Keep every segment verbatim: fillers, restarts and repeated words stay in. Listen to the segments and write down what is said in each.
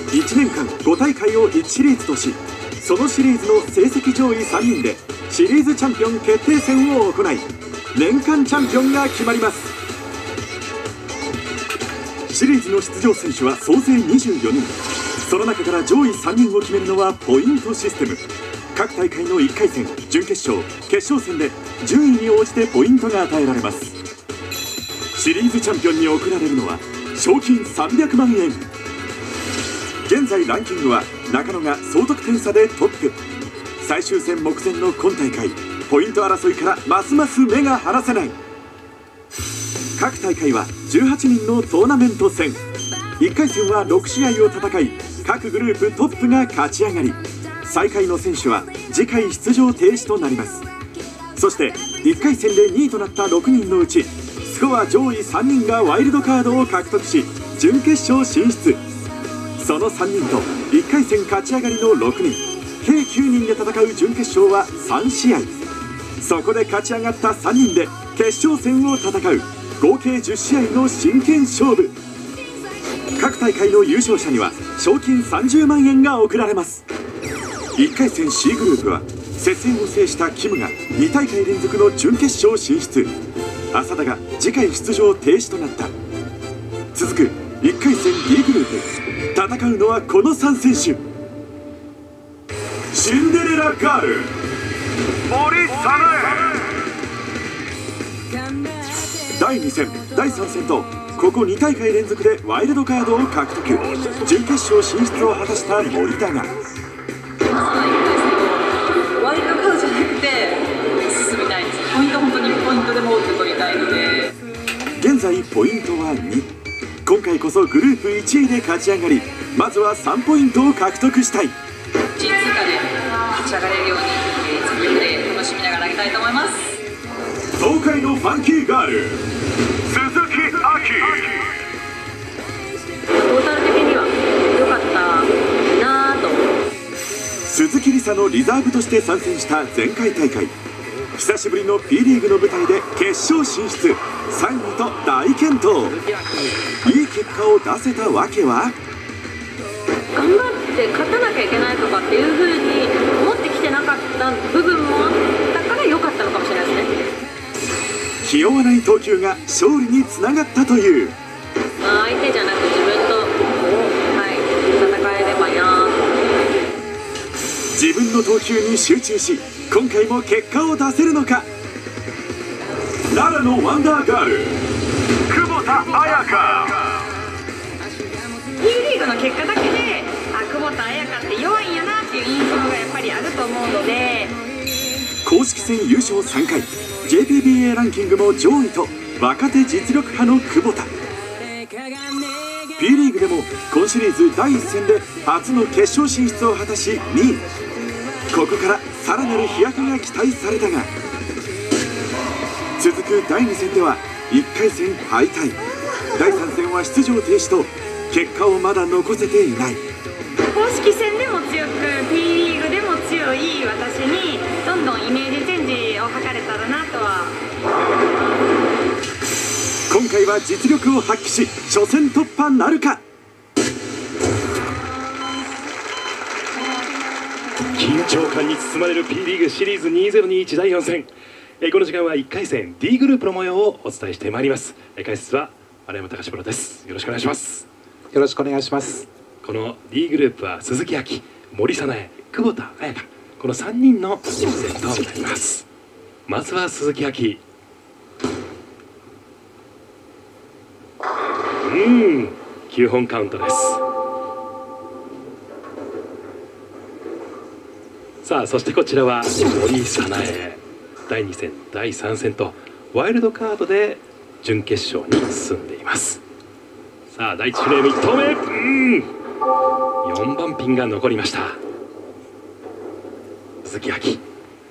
いちねんかんご大会をいちシリーズとし、そのシリーズの成績上位さんにんでシリーズチャンピオン決定戦を行い、年間チャンピオンが決まります。シリーズの出場選手は総勢にじゅうよにん。その中から上位さんにんを決めるのはポイントシステム。各大会のいっかい戦、準決勝、決勝戦で順位に応じてポイントが与えられます。シリーズチャンピオンに贈られるのは賞金さんびゃくまんえん。現在ランキングは中野が総得点差でトップ。最終戦目前の今大会、ポイント争いからますます目が離せない。各大会はじゅうはちにんのトーナメント戦。いっかい戦はろくしあいを戦い、各グループトップが勝ち上がり、最下位の選手は次回出場停止となります。そしていっかい戦でにいとなったろくにんのうち、スコア上位さんにんがワイルドカードを獲得し、準決勝進出。そのさんにんといっかい戦勝ち上がりのろくにん、計きゅうにんで戦う準決勝はさんしあい。そこで勝ち上がったさんにんで決勝戦を戦う合計じゅっしあいの真剣勝負。各大会の優勝者には賞金さんじゅうまんえんが贈られます。いっかい戦 C グループは接戦を制したキムがに大会連続の準決勝進出。浅田が次回出場停止となった。続くいっかい戦 D グループ、戦うのはこのさん選手。シンデレラガール森早苗。だいに戦だいさん戦とここに大会連続でワイルドカードを獲得。準決勝進出を果たした森だが、 ワイルドカードじゃなくて進みたいです。ポイント本当にポイントでも多く取りたいので、 現在ポイントはに。今回こそグループいちいで勝ち上がり、まずはさんポイントを獲得したい。 いちい通過で勝ち上がれるように全力で楽しみながら投げたいと思います。 東海のファンキーガール鈴木亜希。 トータル的には良かったなぁと。 鈴木梨沙のリザーブとして参戦した前回大会、久しぶりの P リーグの舞台で決勝進出、さんいと大健闘。いい結果を出せたわけは、 頑張って勝たなきゃいけないとかっていう風に思ってきてなかった部分もあったから良かったのかもしれないですね。 気負わない投球が勝利につながったという。 まあ相手じゃなく自分と、はい、戦えればいいな。 自分の投球に集中し、今回も結果を出せるのか。奈良のワンダーガール久保田彩佳。 P リーグの結果だけで、あ、久保田彩佳って弱いんやなっていう印象がやっぱりあると思うので、 公式戦優勝さんかい、 ジェイピービーエー ランキングも上位と若手実力派の久保田。 P リーグでも今シリーズだいいっ戦で初の決勝進出を果たしにい。ここからさらなる飛躍が期待されたが、続くだいに戦ではいっかい戦敗退、だいさん戦は出場停止と結果をまだ残せていない。 公式戦でも強く P リーグでも強い私にどんどんイメージチェンジを図れたらなとは。 今回は実力を発揮し初戦突破なるか。 緊張感に包まれる P リーグシリーズにせんにじゅういちだいよん戦、えこの時間はいっかい戦 D グループの模様をお伝えしてまいります。え解説は丸山隆プロです。よろしくお願いします。 よろしくお願いします。 この D グループは鈴木亜希、森早苗、久保田彩佳、このさんにんの挑戦となります。まずは鈴木亜希。うんきゅうほんカウントです。さあそしてこちらは森早苗、だいに戦だいさん戦とワイルドカードで準決勝に進んでいます。さあだいいちフレームいち投目、うんよんばんピンが残りました。鈴木亜希、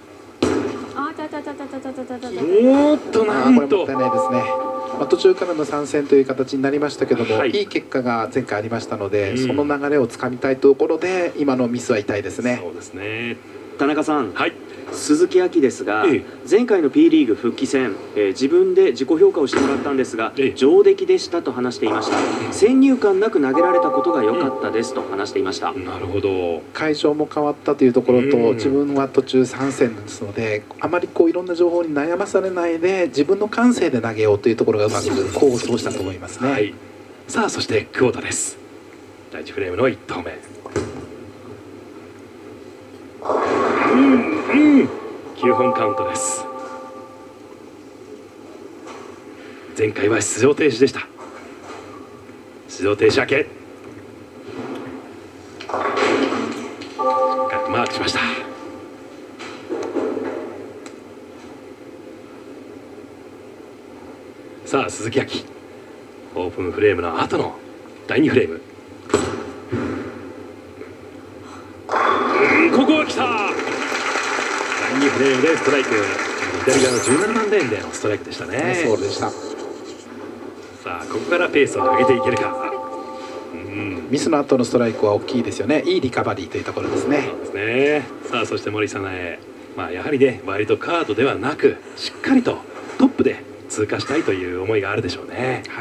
おーっとなんとこれもったいないですね。まあ、途中からの参戦という形になりましたけども、はい、いい結果が前回ありましたので、うん、その流れをつかみたいところで今のミスは痛いですね。 そうですね。 田中さん、 はい、 鈴木亜希ですが、 ええ、 前回の P リーグ復帰戦、えー、自分で自己評価をしてもらったんですが、 ええ、 上出来でしたと話していました。先入観なく投げられたことが良かったですと話していました。 うん、なるほど。 会場も変わったというところと、 うん、 自分は途中参戦ですので、あまりこういろんな情報に悩まされないで自分の感性で投げようというところがうまく功を奏したと思いますね。 はい、さあそして久保田です。だいいちフレームのいち投目。うんうん、きゅうほんカウントです。前回は出場停止でした。出場停止明け、マークしました。さあ鈴木亜希、オープンフレームの後のだいにフレーム。うん、ここは来た。だいにフレームでストライク。左側のじゅうななばんレーンでのストライクでしたね。 そうでした。 さあここからペースを上げていけるか。うん、 ミスの後のストライクは大きいですよね。いいリカバリーというところですね。 そうですね。さあそして森早苗、まあやはりねワイルドカードではなくしっかりとトップで通過したいという思いがあるでしょうね。 はい。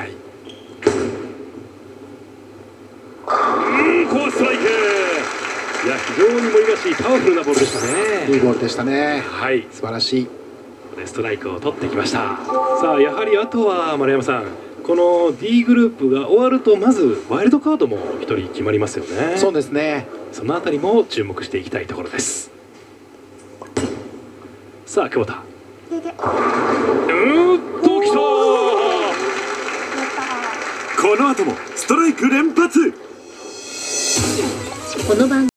うん、コースストライク。いや非常に森らしいパワフルなボールでしたね。 いいボールでしたね。 はい、 素晴らしい。 ここでストライクを取ってきました。さあやはりあとは丸山さん、この D グループが終わるとまずワイルドカードもひとり決まりますよね。 そうですね。 そのあたりも注目していきたいところです。さあ久保田、うーんときた。 この後もストライク連発。 この番